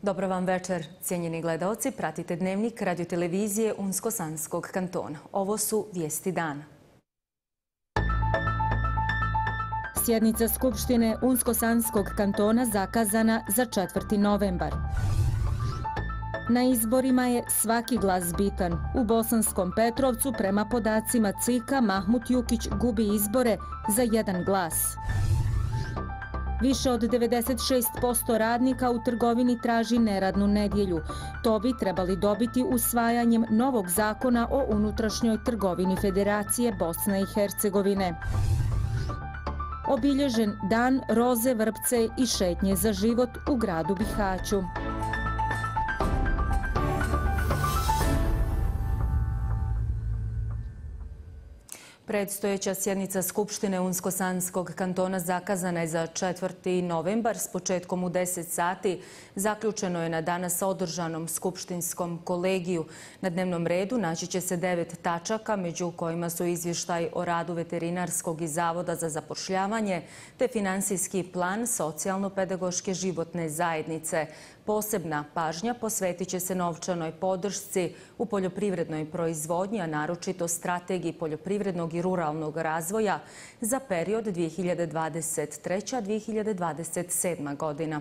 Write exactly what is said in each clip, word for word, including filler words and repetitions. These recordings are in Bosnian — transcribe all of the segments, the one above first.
Dobro vam večer, cijenjeni gledaoci. Pratite dnevnik radiotelevizije Unsko-Sanskog kantona. Ovo su vijesti dana. Sjednica Skupštine Unsko-Sanskog kantona zakazana za četvrti novembar. Na izborima je svaki glas bitan. U Bosanskom Petrovcu prema podacima C I K-a Mahmut Jukić gubi izbore za jedan glas. Više od devedeset šest posto radnika u trgovini traži neradnu nedjelju. To bi trebali dobiti usvajanjem novog zakona o unutrašnjoj trgovini Federacije Bosne i Hercegovine. Obilježen dan roze, vrpce i šetnje za život u gradu Bihaću. Predstojeća sjednica Skupštine Unsko-Sanskog kantona zakazana je za četvrti novembar s početkom u deset sati. Zaključeno je na danas održanom skupštinskom kolegiju. Na dnevnom redu naći će se devet tačaka, među kojima su izvještaj o radu Veterinarskog i Zavoda za zapošljavanje te finansijski plan socijalno-pedagoške životne zajednice. Posebna pažnja posvetit će se novčanoj podršci u poljoprivrednoj proizvodnji, a naročito strategiji poljoprivrednog i ruralnog razvoja za period dvije hiljade dvadeset treća do dvije hiljade dvadeset sedma godina.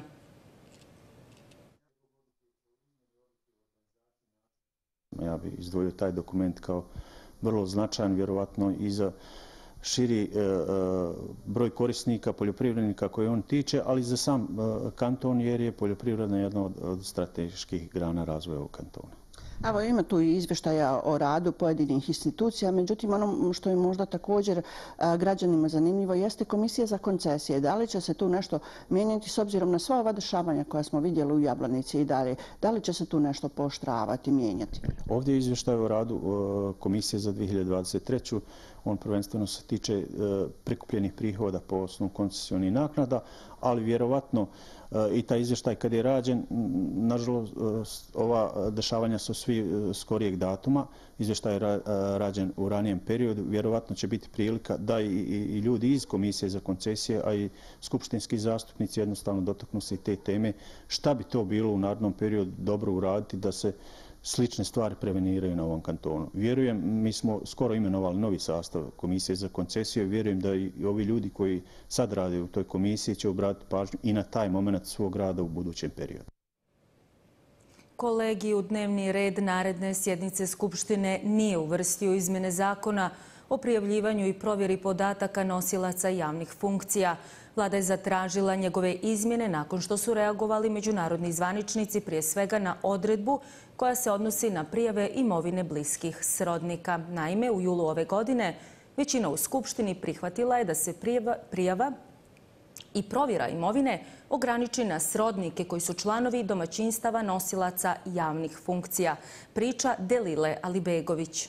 Ja bih izdvojio taj dokument kao vrlo značajan, vjerovatno i za širi e, e, broj korisnika, poljoprivrednika koje on tiče, ali za sam e, kanton, jer je poljoprivredna jedna od, od strateških grana razvoja ovog kantona. Evo, ima tu i izvještaja o radu pojedinih institucija, međutim ono što je možda također a, građanima zanimljivo jeste Komisija za koncesije. Da li će se tu nešto mijenjati s obzirom na sva ova dešavanja koja smo vidjeli u Jablanici i dalje? Da li će se tu nešto pooštravati, mijenjati? Ovdje je izvještaj o radu o, Komisije za dvije hiljade dvadeset treću. On prvenstveno se tiče e, prikupljenih prihoda po osnovu koncesijskih naknada, ali vjerovatno e, i taj izvještaj kad je rađen, nažalost, e, ova dešavanja su svi e, skorijeg datuma. Izvještaj je ra, e, rađen u ranijem periodu. Vjerovatno će biti prilika da i, i, i ljudi iz Komisije za koncesije, a i skupštinski zastupnici jednostavno dotaknu se i te teme. Šta bi to bilo u narednom periodu dobro uraditi da se slične stvari preveniraju na ovom kantonu. Vjerujem, mi smo skoro imenovali novi sastav Komisije za koncesiju i vjerujem da i ovi ljudi koji sad rade u toj komisiji će obratiti pažnju i na taj moment svog rada u budućem periodu. Kolegij u dnevni red naredne sjednice Skupštine nije uvrstio izmjene zakona o prijavljivanju i provjeri podataka nosilaca javnih funkcija. Vlada je zatražila njegove izmjene nakon što su reagovali međunarodni zvaničnici, prije svega na odredbu koja se odnosi na prijave imovine bliskih srodnika. Naime, u julu ove godine većina u Skupštini prihvatila je da se prijava, prijava i provjera imovine ograniči na srodnike koji su članovi domaćinstava nosilaca javnih funkcija. Priča Delile Alibegović.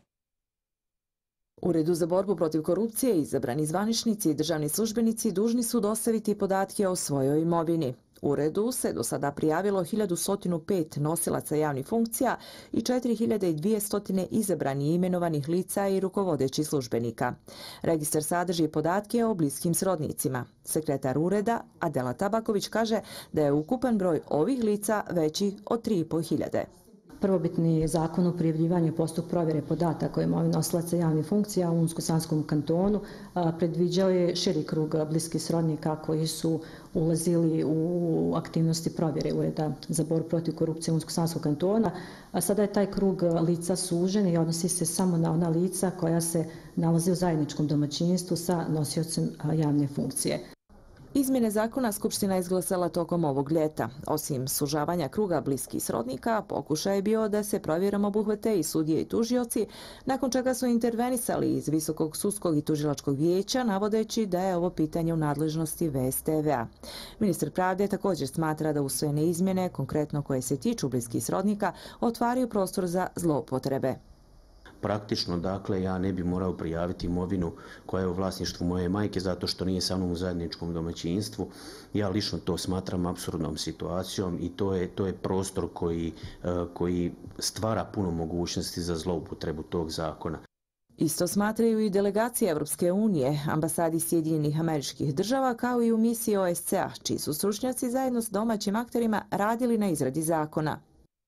U Uredu za borbu protiv korupcije izabrani zvaničnici i državni službenici dužni su dostaviti podatke o svojoj imovini. Uredu se do sada prijavilo hiljadu pet nosilaca javnih funkcija i četiri hiljade dvjesto izabrani i imenovanih lica i rukovodećih službenika. Registar sadrži podatke o bliskim srodnicima. Sekretar ureda Adela Tabaković kaže da je ukupan broj ovih lica veći od tri i po hiljade. Prvobitni zakon o prijavljivanju i postupku provjere podataka o imovini nosilaca javnih funkcija u Unsko-Sanskom kantonu predviđao je širi krug bliskih srodnika koji su ulazili u aktivnosti provjere Ureda za borbu protiv korupcije Unsko-Sanskog kantona. A sada je taj krug lica sužen i odnosi se samo na ona lica koja se nalaze u zajedničkom domaćinstvu sa nosiocem javne funkcije. Izmjene zakona Skupština izglasala tokom ovog ljeta. Osim sužavanja kruga bliskih srodnika, pokušaj je bio da se provjerom obuhvate i sudije i tužioci, nakon čega su intervenisali iz Visokog sudskog i tužilačkog vijeća, navodeći da je ovo pitanje u nadležnosti V S T V-a. Ministar pravde također smatra da usvojene izmjene, konkretno koje se tiču bliskih srodnika, otvaraju prostor za zloupotrebe. Praktično, dakle, ja ne bi morao prijaviti imovinu koja je u vlasništvu moje majke zato što nije sa mnom u zajedničkom domaćinstvu. Ja lično to smatram apsurdnom situacijom i to je, to je prostor koji, koji stvara puno mogućnosti za zloupotrebu tog zakona. Isto smatraju i delegacije Evropske unije, ambasadi Sjedinjenih Američkih Država kao i u misiji O S C A, čiji su stručnjaci zajedno s domaćim akterima radili na izradi zakona.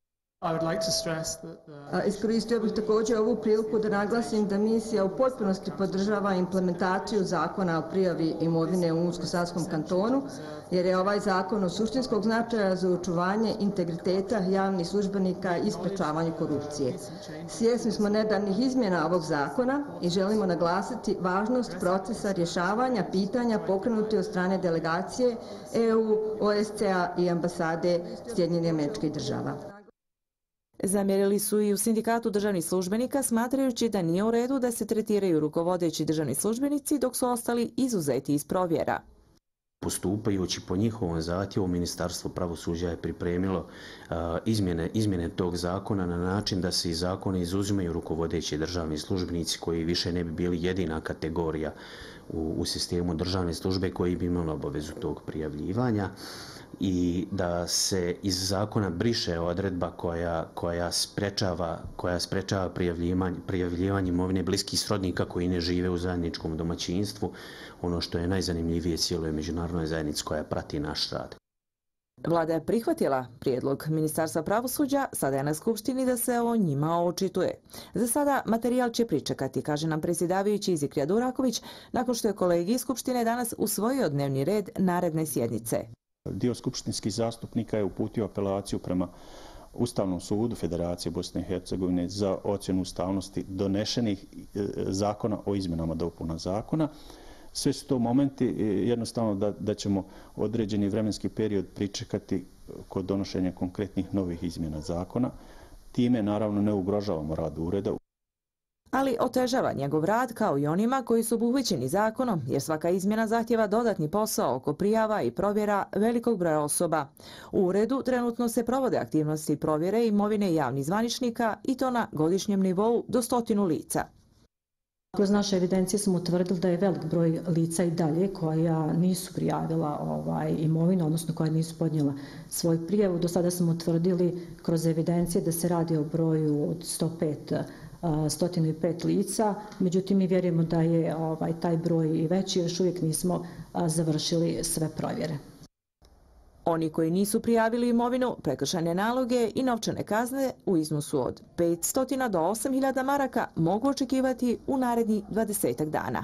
Iskoristio bih također ovu priliku da naglasim da misija u potpunosti podržava implementaciju zakona o prijavi imovine u Unsko-Sanskom kantonu, jer je ovaj zakon od suštinskog značaja za očuvanje integriteta javnih službenika i sprečavanje korupcije. Svjesni smo nedavnih izmjena ovog zakona i želimo naglasiti važnost procesa rješavanja pitanja pokrenuti od strane delegacije E U, O S C A i ambasade Sjedinjenih Američkih Država. Zamjerili su i u Sindikatu državnih službenika, smatrajući da nije u redu da se tretiraju rukovodeći državni službenici dok su ostali izuzeti iz provjera. Postupajući po njihovom zahtjevu, Ministarstvo pravosuđa je pripremilo uh, izmjene, izmjene tog zakona na način da se iz zakona izuzimaju rukovodeći državni službenici koji više ne bi bili jedina kategorija u, u sistemu državne službe koji bi imali obavezu tog prijavljivanja, i da se iz zakona briše odredba koja, koja sprečava, koja sprečava prijavljivanje, prijavljivanje imovine bliskih srodnika koji ne žive u zajedničkom domaćinstvu, ono što je najzanimljivije cijeloj međunarodnoj zajednici koja prati naš rad. Vlada je prihvatila prijedlog Ministarstva pravosuđa, sada je na Skupštini da se o njima očituje. Za sada materijal će pričekati, kaže nam predsjedavajući Izikrija Duraković, nakon što je kolegij Skupštine danas usvojio dnevni red naredne sjednice. Dio skupštinskih zastupnika je uputio apelaciju prema Ustavnom sudu Federacije Bosne i Hercegovine za ocjenu ustavnosti donešenih zakona o izmjenama dopuna zakona. Sve su to momenti jednostavno da, da ćemo određeni vremenski period pričekati kod donošenja konkretnih novih izmjena zakona. Time naravno ne ugrožavamo rad ureda. Ali otežava njegov rad kao i onima koji su obuhvaćeni zakonom, jer svaka izmjena zahtjeva dodatni posao oko prijava i provjera velikog broja osoba. U uredu trenutno se provode aktivnosti provjere imovine javnih zvaničnika i to na godišnjem nivou do stotinu lica. Kroz naše evidencije smo utvrdili da je velik broj lica i dalje koja nisu prijavila ovaj, imovinu, odnosno koja nisu podnijela svoju prijavu. Do sada smo utvrdili kroz evidencije da se radi o broju od sto pet sto pet lica, međutim mi vjerujemo da je ovaj, taj broj i veći, još uvijek nismo a, završili sve provjere. Oni koji nisu prijavili imovinu, prekršajne naloge i novčane kazne u iznosu od petsto do osam hiljada maraka mogu očekivati u narednih dvadesetak dana.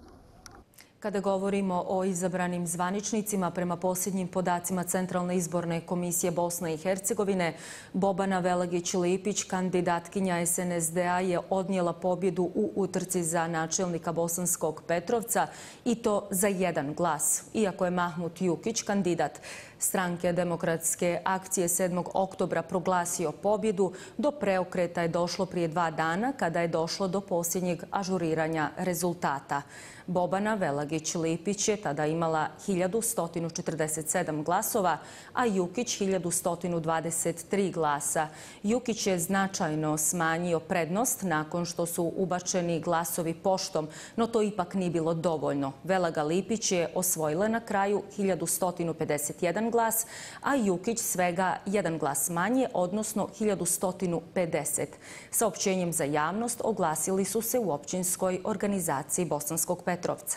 Kada govorimo o izabranim zvaničnicima, prema posljednjim podacima Centralne izborne komisije Bosne i Hercegovine, Bobana Velagić-Lipić, kandidatkinja S N S D A, je odnijela pobjedu u utrci za načelnika Bosanskog Petrovca i to za jedan glas. Iako je Mahmut Jukić, kandidat Stranke demokratske akcije sedmog oktobra proglasio pobjedu, do preokreta je došlo prije dva dana kada je došlo do posljednjeg ažuriranja rezultata. Bobana Velagić-Lipić je tada imala hiljadu sto četrdeset sedam glasova, a Jukić hiljadu sto dvadeset tri glasa. Jukić je značajno smanjio prednost nakon što su ubačeni glasovi poštom, no to ipak nije bilo dovoljno. Velaga Lipić je osvojila na kraju hiljadu sto pedeset jedan glas, a Jukić svega jedan glas manje, odnosno hiljadu sto pedeset. Saopćenjem za javnost oglasili su se u općinskoj organizaciji Bosanskog Petrovca.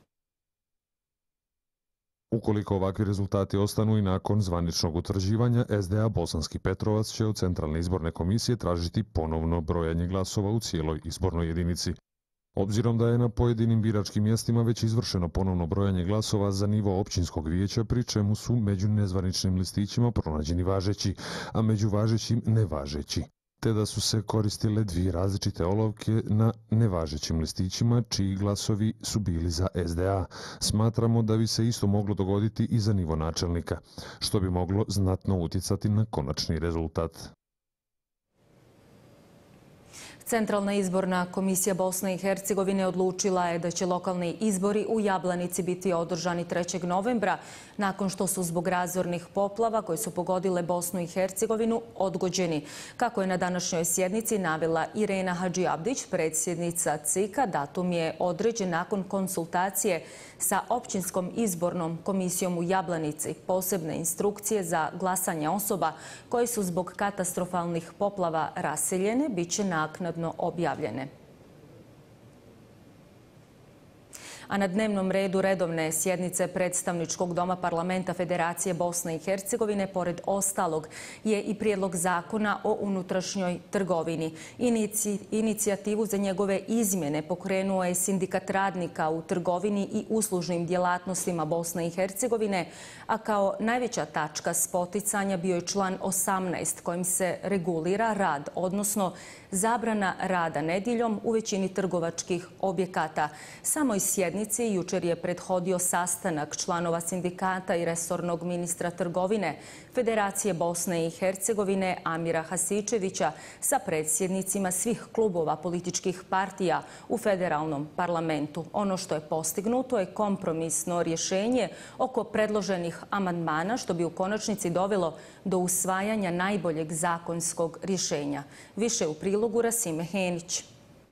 Ukoliko ovakvi rezultati ostanu i nakon zvaničnog utvrđivanja, S D A Bosanski Petrovac će od Centralne izborne komisije tražiti ponovno brojanje glasova u cijeloj izbornoj jedinici. Obzirom da je na pojedinim biračkim mjestima već izvršeno ponovno brojanje glasova za nivo općinskog vijeća, pri čemu su među nezvaničnim listićima pronađeni važeći, a među važećim nevažeći, te da su se koristile dvije različite olovke na nevažećim listićima čiji glasovi su bili za S D A. Smatramo da bi se isto moglo dogoditi i za nivo načelnika, što bi moglo znatno utjecati na konačni rezultat. Centralna izborna komisija Bosne i Hercegovine odlučila je da će lokalni izbori u Jablanici biti održani trećeg novembra, nakon što su zbog razornih poplava koje su pogodile Bosnu i Hercegovinu odgođeni. Kako je na današnjoj sjednici navela Irena Hadžiabdić, predsjednica C I K-a, datum je određen nakon konsultacije sa općinskom izbornom komisijom u Jablanici. Posebne instrukcije za glasanje osoba koje su zbog katastrofalnih poplava raseljene bit će naknadno objavljene. a na dnevnom redu redovne sjednice Predstavničkog doma Parlamenta Federacije Bosne i Hercegovine, pored ostalog, je i prijedlog zakona o unutrašnjoj trgovini. Inici, inicijativu za njegove izmjene pokrenuo je Sindikat radnika u trgovini i uslužnim djelatnostima Bosne i Hercegovine, a kao najveća tačka spoticanja bio je član osamnaest kojim se regulira rad, odnosno zabrana rada nedjeljom u većini trgovačkih objekata. Samoj sjednici jučer je prethodio sastanak članova sindikata i resornog ministra trgovine Federacije Bosne i Hercegovine Amira Hasičevića sa predsjednicima svih klubova političkih partija u federalnom parlamentu. Ono što je postignuto je kompromisno rješenje oko predloženih amandmana, što bi u konačnici dovelo do usvajanja najboljeg zakonskog rješenja. Više u prilogu Rasime Henić.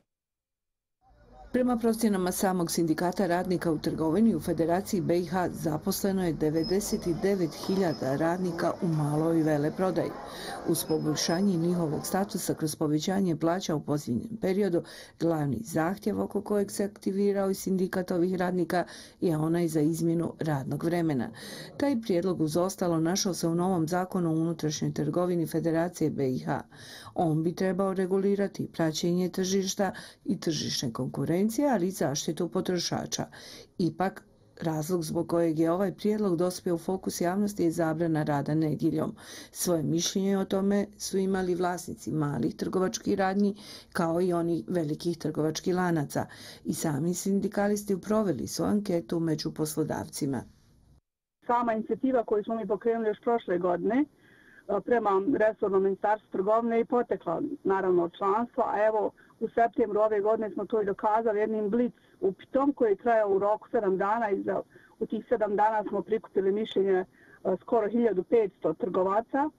Prema procjenama samog sindikata radnika u trgovini u Federaciji B i H zaposleno je devedeset devet hiljada radnika u maloj veleprodaji. Uz poboljšanje njihovog statusa kroz povećanje plaća u posljednjem periodu, glavni zahtjev oko kojeg se aktivirao i sindikat ovih radnika je onaj za izmjenu radnog vremena. Taj prijedlog uz ostalo našao se u novom zakonu o unutrašnjoj trgovini Federacije B i H. On bi trebao regulirati praćenje tržišta i tržišne konkurencije, ali i zaštitu potrošača. Ipak, razlog zbog kojeg je ovaj prijedlog dospio u fokus javnosti je zabrana rada nedjeljom. Svoje mišljenje o tome su imali vlasnici malih trgovačkih radnji kao i oni velikih trgovačkih lanaca. I sami sindikalisti proveli su anketu među poslodavcima. Sama inicijativa koju smo mi pokrenuli još prošle godine prema resornom ministarstvu trgovine i potekla naravno od članstva, a evo u septembru ove godine smo to i dokazali jednim blic upitom koji je trajao u roku sedam dana i za, u tih sedam dana smo prikupili mišljenje skoro hiljadu petsto trgovaca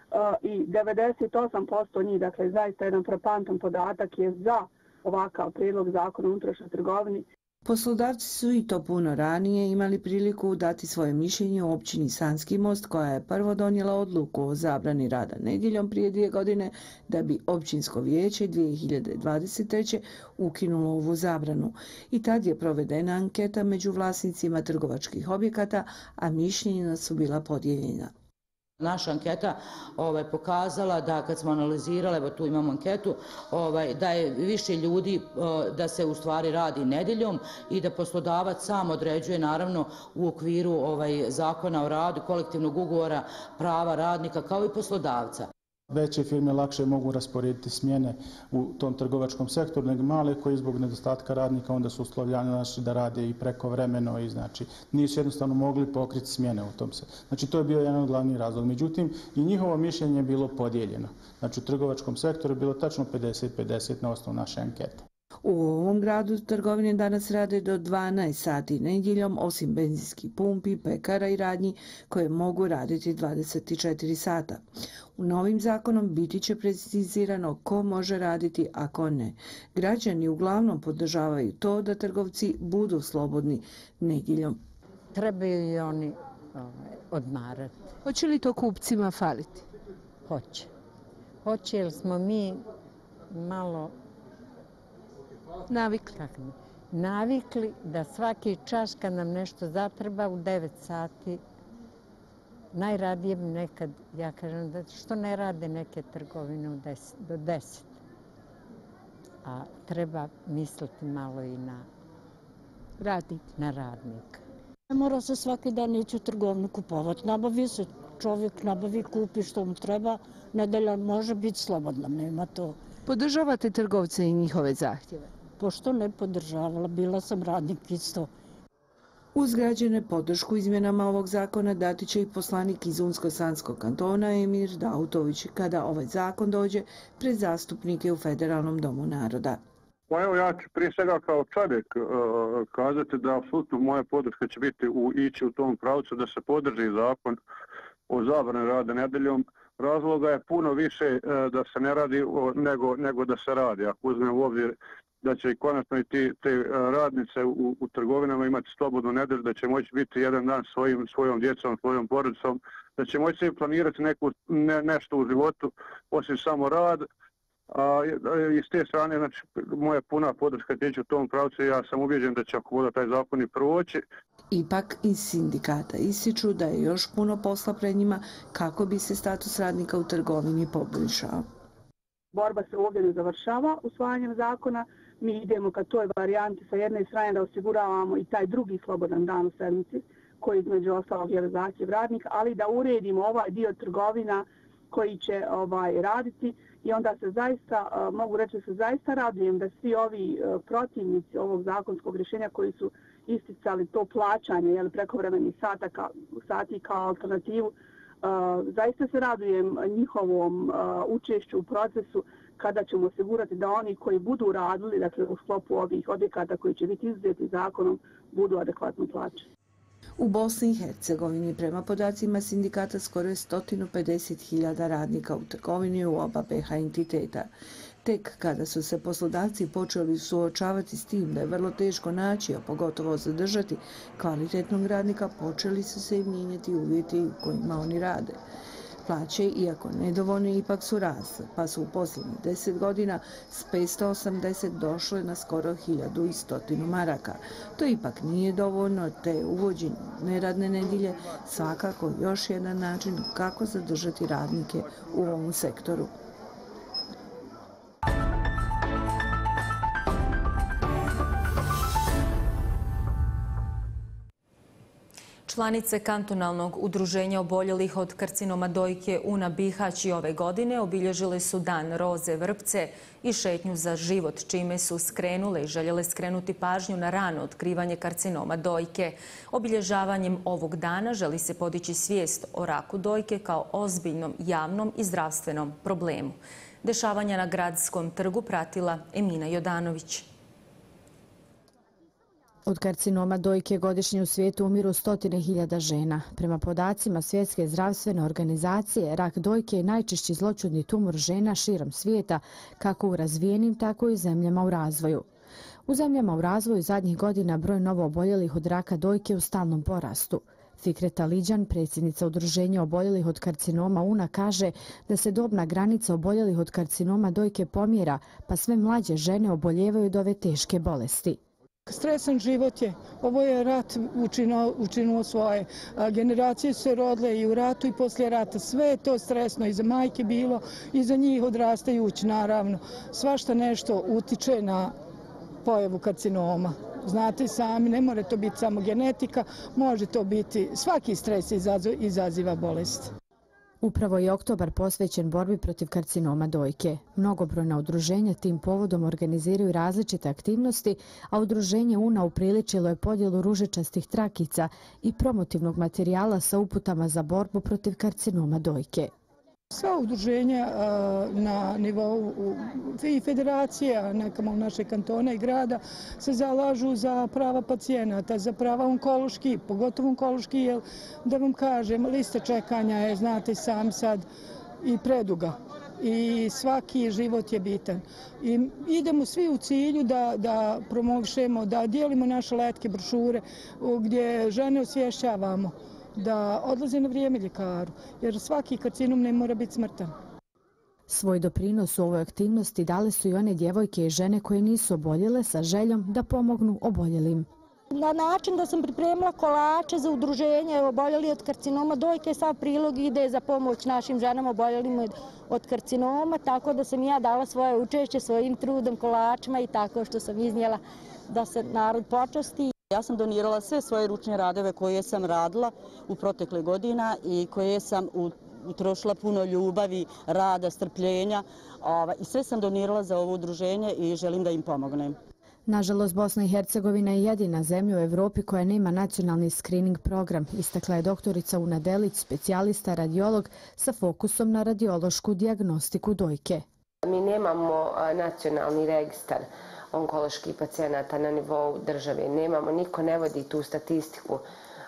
i devedeset osam posto njih, dakle zaista jedan frapantan podatak, je za ovakav prijedlog zakona o unutrašnjoj trgovini. Poslodavci su i to puno ranije imali priliku dati svoje mišljenje u općini Sanski Most, koja je prvo donijela odluku o zabrani rada nedjeljom prije dvije godine, da bi općinsko vijeće dvije hiljade dvadeset treće ukinulo ovu zabranu. I tad je provedena anketa među vlasnicima trgovačkih objekata, a mišljenja su bila podijeljena. Naša anketa ovaj, pokazala da kad smo analizirali, evo tu imamo anketu, ovaj, da je više ljudi da se u stvari radi nedjeljom i da poslodavac sam određuje naravno u okviru ovaj, zakona o radu, kolektivnog ugovora, prava radnika kao i poslodavca. Veće firme lakše mogu rasporediti smjene u tom trgovačkom sektoru, nego male koji zbog nedostatka radnika onda su uslovljani znači, da rade i prekovremeno i znači nisu jednostavno mogli pokriti smjene u tom se. Znači to je bio jedan od glavnih razloga. Međutim, i njihovo mišljenje je bilo podijeljeno. Znači u trgovačkom sektoru je bilo tačno pedeset pedeset na osnovu naše ankete. U ovom gradu trgovine danas rade do dvanaest sati nedjeljom, osim benzinskih pumpi, pekara i radnji koje mogu raditi dvadeset četiri sata. U novim zakonom biti će precizirano ko može raditi, a ko ne. Građani uglavnom podržavaju to da trgovci budu slobodni nedjeljom. Trebaju i oni ovaj, odmarati. Hoće li to kupcima faliti? Hoće. Hoće, jer smo mi malo Navikli. Navikli da svaki čas kad nam nešto zatreba u devet sati, najradije bi nekad, ja kažem, da što ne rade neke trgovine u deset, do deset. A treba misliti malo i na radnik. Na radnika. Ne mora se svaki dan ići u trgovinu kupovati. Nabavi se čovjek, nabavi, kupi što mu treba. Nedelja može biti slobodna, nema to. Podržavate trgovce i njihove zahtjeve? Pošto ne podržavala, bila sam radnik isto. Uz građane podršku izmjenama ovog zakona dati će i poslanik iz Unsko-Sanskog kantona Emir Dautović kada ovaj zakon dođe pred zastupnike u Federalnom domu naroda. Pa evo ja ću prije svega kao čovjek uh, kazati da apsolutno moja podrška će biti u, ići u tom pravcu da se podrži zakon o zabrani rada nedjeljom. Razloga je puno više uh, da se ne radi o, nego, nego da se radi. Ako uzmem u obzir da će i konačno i ti, te radnice u, u trgovinama imati slobodnu nedjelju, da će moći biti jedan dan svojim, svojom djecom, svojom porodicom, da će moći se planirati neku, ne, nešto u životu osim samo rad A, i s te strane, znači, moja puna podrška teći u tom pravcu i ja sam ubijeđen da će ako bude taj zakon i proći. Ipak iz sindikata ističu da je još puno posla pred njima kako bi se status radnika u trgovini poboljšao. Borba se ovdje ne završava usvajanjem zakona. Mi idemo ka toj varijanti sa jedne strane da osiguravamo i taj drugi slobodan dan u sedmici, koji između ostalog je zahtjev radnika, ali da uredimo ovaj dio trgovina koji će ovaj, raditi i onda se zaista, mogu reći da se zaista radujem da svi ovi protivnici ovog zakonskog rješenja koji su isticali to plaćanje jel, prekovremenih sata ka, sati kao alternativu, zaista se radujem njihovom učešću u procesu kada ćemo osigurati da oni koji budu radili, dakle u sklopu ovih objekata koji će biti izuzeti zakonom, budu adekvatno plaćeni. U Bosni i Hercegovini prema podacima sindikata skoro je sto pedeset hiljada radnika u trgovini u oba B iH entiteta. Tek kada su se poslodavci počeli suočavati s tim da je vrlo teško naći, a pogotovo zadržati kvalitetnog radnika, počeli su se i mijenjati uvjeti u kojima oni rade. Plaće, iako nedovoljne, ipak su rasle, pa su u posljednjih deset godina s petsto osamdeset došle na skoro hiljadu sto maraka. To ipak nije dovoljno, te uvođenje neradne nedjelje svakako još jedan način kako zadržati radnike u ovom sektoru. Članice kantonalnog udruženja oboljelih od karcinoma dojke Una Bihać i ove godine obilježile su dan roze vrpce i šetnju za život, čime su skrenule i željele skrenuti pažnju na rano otkrivanje karcinoma dojke. Obilježavanjem ovog dana želi se podići svijest o raku dojke kao ozbiljnom javnom i zdravstvenom problemu. Dešavanja na Gradskom trgu pratila Emina Jodanović. Od karcinoma dojke godišnje u svijetu umiru stotine hiljada žena. Prema podacima Svjetske zdravstvene organizacije, rak dojke je najčešći zloćudni tumor žena širom svijeta, kako u razvijenim, tako i u zemljama u razvoju. U zemljama u razvoju zadnjih godina broj novo oboljelih od raka dojke u stalnom porastu. Fikreta Liđan, predsjednica udruženja oboljelih od karcinoma Una, kaže da se dobna granica oboljelih od karcinoma dojke pomjera, pa sve mlađe žene oboljevaju od ove teške bolesti. Stresan život je. Ovo je rat učinuo, učinuo svoje. Generacije su se rodile i u ratu i poslije rata. Sve je to stresno i za majke bilo i za njih odrastajući, naravno. Svašta nešto utiče na pojavu karcinoma. Znate sami, ne mora to biti samo genetika, može to biti, svaki stres izaziva bolest. Upravo je oktobar posvećen borbi protiv karcinoma dojke. Mnogobrojna udruženja tim povodom organiziraju različite aktivnosti, a udruženje Una upriličilo je podjelu ružičastih trakica i promotivnog materijala sa uputama za borbu protiv karcinoma dojke. Sva udruženja na nivou i federacija, nekamo naše kantona i grada, se zalažu za prava pacijenata, za prava onkološki, pogotovo onkološki, jer da vam kažem, lista čekanja je, znate sam sad, i preduga. I svaki život je bitan. I idemo svi u cilju da, da promovišemo, da dijelimo naše letke brošure gdje žene osvješćavamo da odlaze na vrijeme ljekaru, jer svaki karcinom ne mora biti smrtan. Svoj doprinos u ovoj aktivnosti dale su i one djevojke i žene koje nisu oboljele sa željom da pomognu oboljelim. Na način da sam pripremila kolače za udruženje oboljeli od karcinoma dojke, sav prilog ide za pomoć našim ženama oboljelim od karcinoma, tako da sam ja dala svoje učešće svojim trudom, kolačima i tako što sam iznijela da se narod počasti. Ja sam donirala sve svoje ručne radove koje sam radila u protekle godina i koje sam utrošila puno ljubavi, rada, strpljenja i sve sam donirala za ovo udruženje i želim da im pomognem. Nažalost, Bosna i Hercegovina je jedina zemlja u Evropi koja nema nacionalni screening program, istakla je doktorica Una Delić, specijalista radiolog sa fokusom na radiološku dijagnostiku dojke. Mi nemamo nacionalni registar onkoloških pacijenata na nivou države. Nemamo, niko ne vodi tu statistiku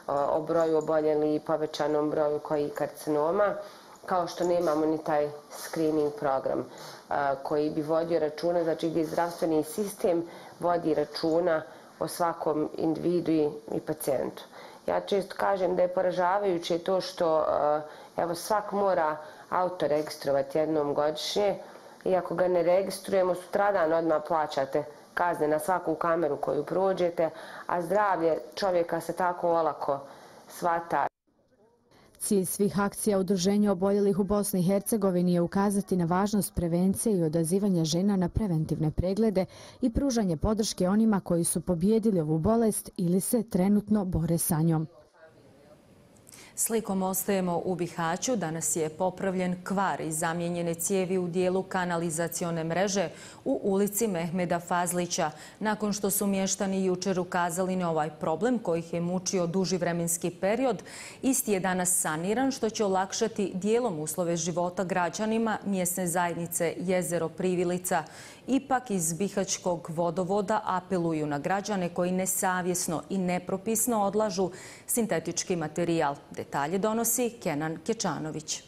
o broju oboljeli i povećanom broju koji karcinoma, kao što nemamo ni taj screening program koji bi vodio računa, znači gdje zdravstveni sistem vodi računa o svakom individu i pacijentu. Ja često kažem da je poražavajuće to što evo, svak mora autoregistrovati jednom godišnje i ako ga ne registrujemo, sutradan odmah plaćate kazne na svaku kameru koju prođete, a zdravlje čovjeka se tako olako shvata. Cilj svih akcija Udruženja oboljelih u Bosni i Hercegovini je ukazati na važnost prevencije i odazivanja žena na preventivne preglede i pružanje podrške onima koji su pobijedili ovu bolest ili se trenutno bore sa njom. Slikom ostajemo u Bihaću. Danas je popravljen kvar i zamijenjene cijevi u dijelu kanalizacione mreže u ulici Mehmeda Fazlića. Nakon što su mještani jučer ukazali na ovaj problem koji ih je mučio duži vremenski period, isti je danas saniran što će olakšati dijelom uslove života građanima mjesne zajednice Jezero Privilica. Ipak iz Bihaćkog vodovoda apeluju na građane koji nesavjesno i nepropisno odlažu sintetički materijal. Detalje donosi Kenan Kečanović.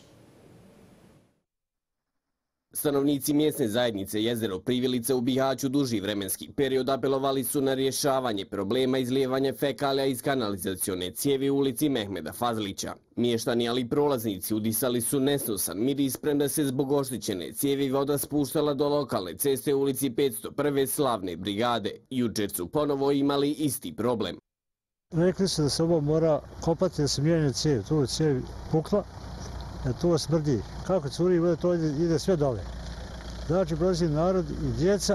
Stanovnici mjesne zajednice Jezero Privilice u Bihaću duži vremenski period apelovali su na rješavanje problema izlijevanja fekalija iz kanalizacione cijevi u ulici Mehmeda Fazlića. Mještani, ali i prolaznici udisali su nesnosan miris, premda se zbog oštećene cijevi voda spuštala do lokalne ceste u ulici petsto prve Slavne brigade. Jučer su ponovo imali isti problem. Rekli su da se ovo mora kopati, da se mijenja cijev. Tu je cijev pukla, da to smrdi. Kako curi voda, to ide sve dole. Znači, prosim narod i djeca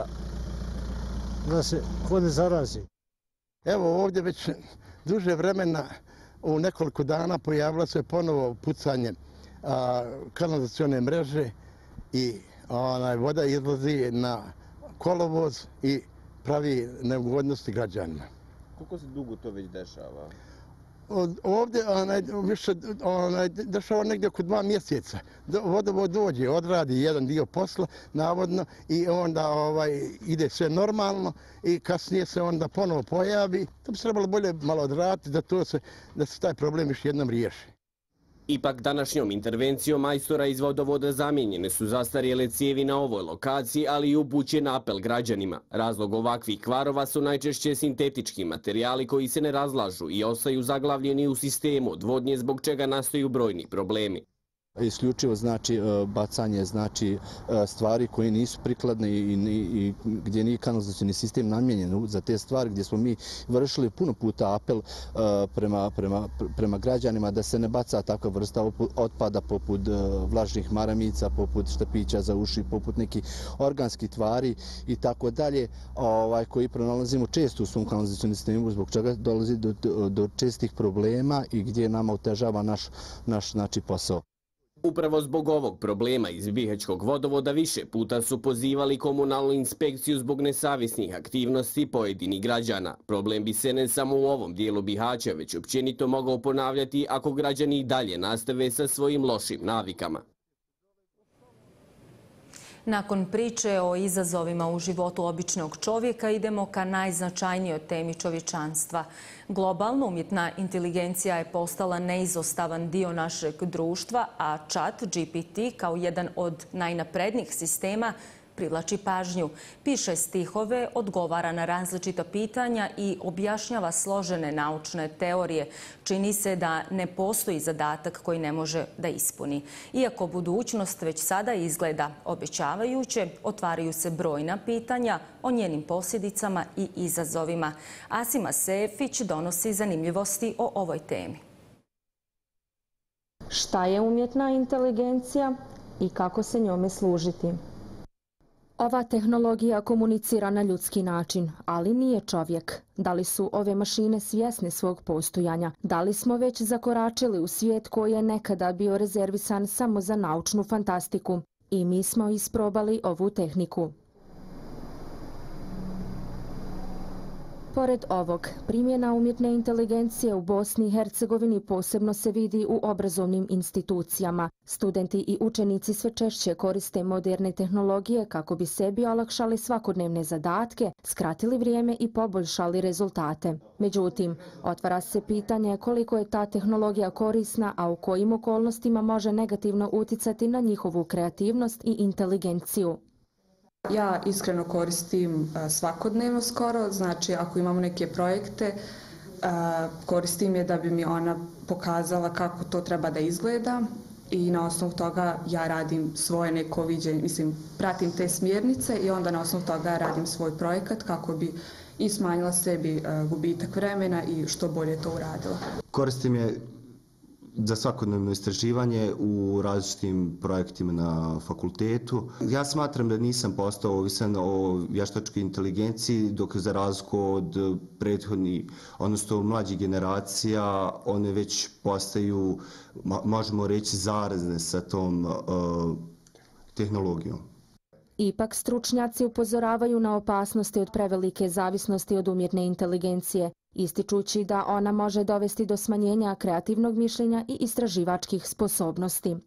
da se ko ne zarazi. Evo ovdje već duže vremena, u nekoliko dana pojavilo se ponovo pucanje kanalizacione mreže i onaj, voda izlazi na kolovoz i pravi neugodnosti građanima. Koliko se dugo to već dešava? Ovdje onaj, više onaj, dešava negdje oko dva mjeseca. Vodovod dođe, odradi jedan dio posla, navodno, i onda ovaj, ide sve normalno i kasnije se onda ponovo pojavi. To bi se trebalo bolje malo odraditi da, to se, da se taj problem još jednom riješi. Ipak današnjom intervencijom majstora iz vodovoda zamijenjene su zastarjele cijevi na ovoj lokaciji, ali i upućen apel građanima. Razlog ovakvih kvarova su najčešće sintetički materijali koji se ne razlažu i ostaju zaglavljeni u sistemu odvodnje, zbog čega nastaju brojni problemi. Isključivo znači bacanje znači stvari koje nisu prikladne i, i, i gdje nije kanalizacioni sistem namijenjen za te stvari, gdje smo mi vršili puno puta apel prema, prema, prema građanima da se ne baca takva vrsta otpada poput vlažnih maramica, poput štapića za uši, poput nekih organskih tvari i tako dalje, ovaj, koji pronalazimo često u svom kanalizacionom sistemu, zbog čega dolazi do, do, do čestih problema i gdje nama otežava naš, naš znači, posao. Upravo zbog ovog problema iz Bihaćkog vodovoda više puta su pozivali komunalnu inspekciju zbog nesavjesnih aktivnosti pojedinih građana. Problem bi se ne samo u ovom dijelu Bihaća, već općenito mogao ponavljati ako građani i dalje nastave sa svojim lošim navikama. Nakon priče o izazovima u životu običnog čovjeka idemo ka najznačajnijoj temi čovječanstva. Globalno umjetna inteligencija je postala neizostavan dio našeg društva, a Chat G P T kao jedan od najnaprednijih sistema privlači pažnju. Piše stihove, odgovara na različita pitanja i objašnjava složene naučne teorije. Čini se da ne postoji zadatak koji ne može da ispuni. Iako budućnost već sada izgleda obećavajuće, otvaraju se brojna pitanja o njenim posljedicama i izazovima. Asima Sefić donosi zanimljivosti o ovoj temi. Šta je umjetna inteligencija i kako se njome služiti? Ova tehnologija komunicira na ljudski način, ali nije čovjek. Da li su ove mašine svjesne svog postojanja? Da li smo već zakoračili u svijet koji je nekada bio rezervisan samo za naučnu fantastiku? I mi smo isprobali ovu tehniku. Pored ovog, primjena umjetne inteligencije u Bosni i Hercegovini posebno se vidi u obrazovnim institucijama. Studenti i učenici sve češće koriste moderne tehnologije kako bi sebi olakšali svakodnevne zadatke, skratili vrijeme i poboljšali rezultate. Međutim, otvara se pitanje koliko je ta tehnologija korisna, a u kojim okolnostima može negativno uticati na njihovu kreativnost i inteligenciju. Ja iskreno koristim svakodnevno skoro, znači ako imamo neke projekte, koristim je da bi mi ona pokazala kako to treba da izgleda i na osnovu toga ja radim svoje neko viđenje, mislim, pratim te smjernice i onda na osnovu toga radim svoj projekat kako bi i smanjila sebi gubitak vremena i što bolje to uradila. Koristim je za svakodnevno istraživanje u različitim projektima na fakultetu. Ja smatram da nisam postao ovisan o vještačkoj inteligenciji, dok za razliku od prethodnih, odnosno mlađih generacija, one već postaju, možemo reći, zarazne sa tom uh, tehnologijom. Ipak stručnjaci upozoravaju na opasnosti od prevelike zavisnosti od umjetne inteligencije, ističući da ona može dovesti do smanjenja kreativnog mišljenja i istraživačkih sposobnosti.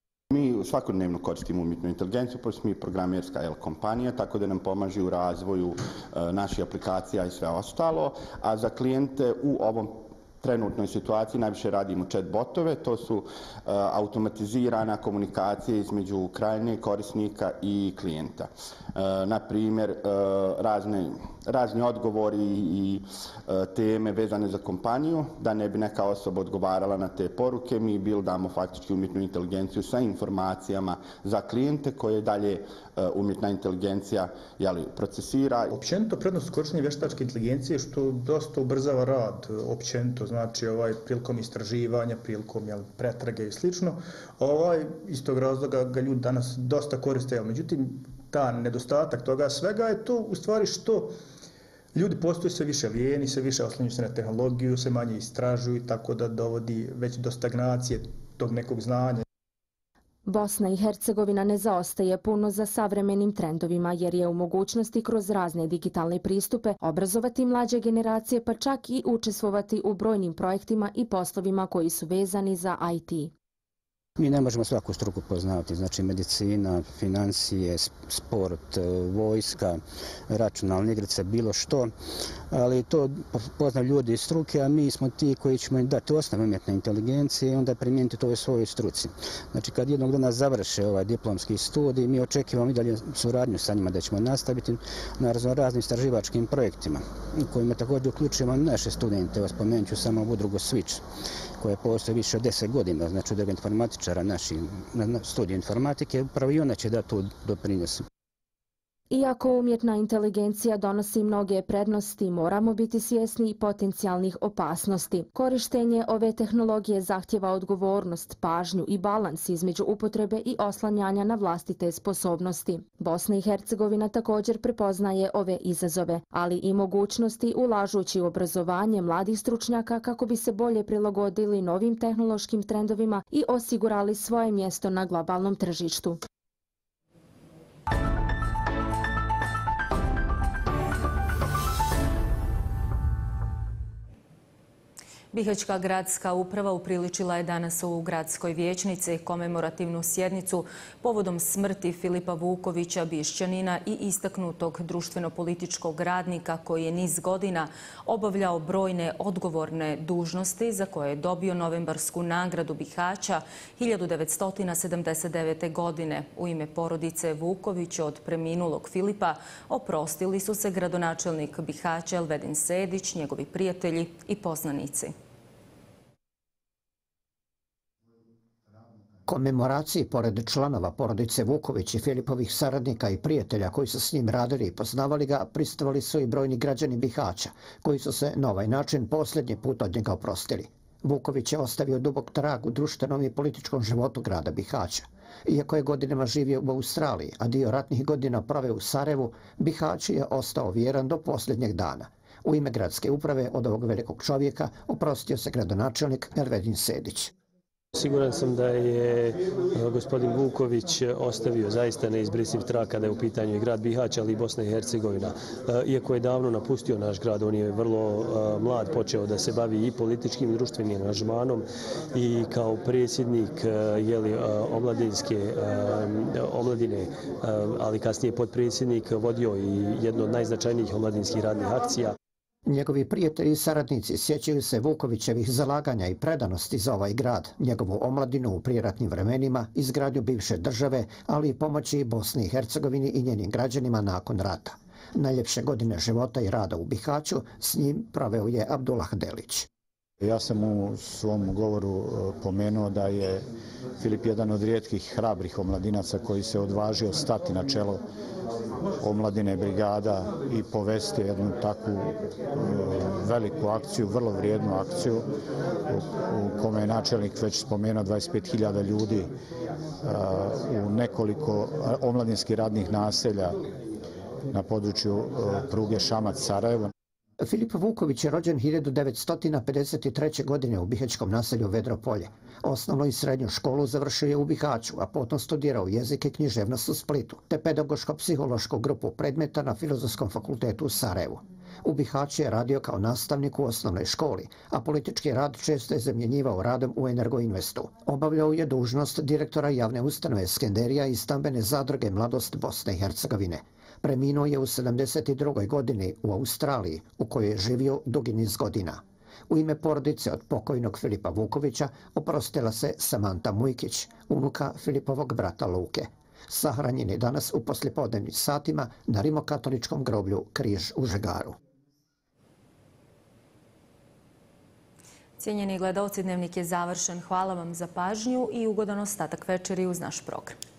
Mi svakodnevno koristimo umjetnu inteligenciju, pošto smo mi programerska el, kompanija, tako da nam pomaže u razvoju e, naših aplikacija i sve ostalo, a za klijente u ovom trenutnoj situaciji najviše radimo chat botove, to su uh, automatizirana komunikacija između krajnjeg korisnika i klijenta. Uh, na primjer, uh, razne, razni odgovori i uh, teme vezane za kompaniju, da ne bi neka osoba odgovarala na te poruke, mi bildamo faktički umjetnu inteligenciju sa informacijama za klijente koje dalje uh, umjetna inteligencija jeli, procesira. Općenito prednost korištenja vještačke inteligencije što dosta ubrzava rad općenito, znači ovaj, prilikom istraživanja, prilikom jel, pretrage i slično. Ovaj, iz tog razloga ga ljudi danas dosta koriste, jel, međutim, ta nedostatak toga svega je to u stvari što ljudi postaju sve više lijeni, sve više oslanjaju se na tehnologiju, sve manje istražuju, tako da dovodi već do stagnacije tog nekog znanja. Bosna i Hercegovina ne zaostaje puno za savremenim trendovima jer je u mogućnosti kroz razne digitalne pristupe obrazovati mlađe generacije pa čak i učestvovati u brojnim projektima i poslovima koji su vezani za I T. Mi ne možemo svaku struku poznavati, znači medicina, financije, sport, vojska, računalne igrice, bilo što, ali to poznaju ljudi iz struke, a mi smo ti koji ćemo im dati osnovu umjetne inteligencije i onda primijeniti to u svojoj struci. Znači kad jednog dana završe ovaj diplomski studij, mi očekivamo i dalje suradnju sa njima da ćemo nastaviti na raznim istraživačkim projektima, u kojima također uključujemo naše studente. Evo spomenut ću samo udrugu Switch, koja postoji više od deset godina, znači od informatičara naših na studiju informatike, upravo i ona će da to doprinese. Iako umjetna inteligencija donosi mnoge prednosti, moramo biti svjesni i potencijalnih opasnosti. Korištenje ove tehnologije zahtjeva odgovornost, pažnju i balans između upotrebe i oslanjanja na vlastite sposobnosti. Bosna i Hercegovina također prepoznaje ove izazove, ali i mogućnosti ulažući u obrazovanje mladih stručnjaka kako bi se bolje prilagodili novim tehnološkim trendovima i osigurali svoje mjesto na globalnom tržištu. Bihaćka gradska uprava upriličila je danas u gradskoj vijećnici komemorativnu sjednicu povodom smrti Filipa Vukovića, Bišćanina i istaknutog društveno-političkog radnika koji je niz godina obavljao brojne odgovorne dužnosti za koje je dobio novembarsku nagradu Bihaća hiljadu devetsto sedamdeset devete. godine. U ime porodice Vuković od preminulog Filipa oprostili su se gradonačelnik Bihaća Elvedin Sedić, njegovi prijatelji i poznanici. Komemoraciji, pored članova porodice Vuković i Filipovih saradnika i prijatelja koji su s njim radili i poznavali ga, prisustvovali su i brojni građani Bihaća, koji su se na ovaj način posljednji put od njega oprostili. Vuković je ostavio dubok trag u društvenom i političkom životu grada Bihaća. Iako je godinama živio u Australiji, a dio ratnih godina proveo u Sarajevu, Bihać je ostao vjeran do posljednjeg dana. U ime gradske uprave od ovog velikog čovjeka oprostio se gradonačelnik Elvedin Sedić. Siguran sam da je gospodin Vuković ostavio zaista neizbrisiv trag kada je u pitanju i grad Bihać, ali i Bosna i Hercegovina. Iako je davno napustio naš grad, on je vrlo mlad počeo da se bavi i političkim i društvenim aranžmanom i kao predsjednik jeli, omladinske omladine, ali kasnije potpredsjednik, vodio i jednu od najznačajnijih omladinskih radnih akcija. Njegovi prijatelji i saradnici sjećaju se Vukovićevih zalaganja i predanosti za ovaj grad, njegovu omladinu u prijeratnim vremenima, izgradnju bivše države, ali i pomoći Bosni i Hercegovini i njenim građanima nakon rata. Najljepše godine života i rada u Bihaću s njim proveo je Abdullah Delić. Ja sam u svom govoru pomenuo da je Filip jedan od rijetkih hrabrih omladinaca koji se odvažio stati na čelo omladine brigada i povesti jednu takvu veliku akciju, vrlo vrijednu akciju u kome je načelnik već spomenuo dvadeset pet hiljada ljudi u nekoliko omladinskih radnih naselja na području pruge Šamac-Sarajevo. Filip Vuković je rođen hiljadu devetsto pedeset treće. godine u bihaćkom naselju Vedropolje. Osnovnu i srednju školu završio je u Bihaću, a potom studirao jezik i književnost u Splitu, te pedagoško-psihološku grupu predmeta na Filozofskom fakultetu u Sarajevu. U Bihaću je radio kao nastavnik u osnovnoj školi, a politički rad često je zamjenjivao radom u Energoinvestu. Obavljao je dužnost direktora javne ustanove Skenderija i stambene zadruge Mladost Bosne i Hercegovine. Preminuo je u sedamdeset drugoj. godini u Australiji, u kojoj je živio dugi niz godina. U ime porodice od pokojnog Filipa Vukovića oprostila se Samanta Mujkić, unuka Filipovog brata Luke. Sahranjen je danas u poslijepodnevnim satima na rimokatoličkom groblju Križ u Žegaru. Cijenjeni gledaoci, dnevnik je završen. Hvala vam za pažnju i ugodan ostatak večeri uz naš program.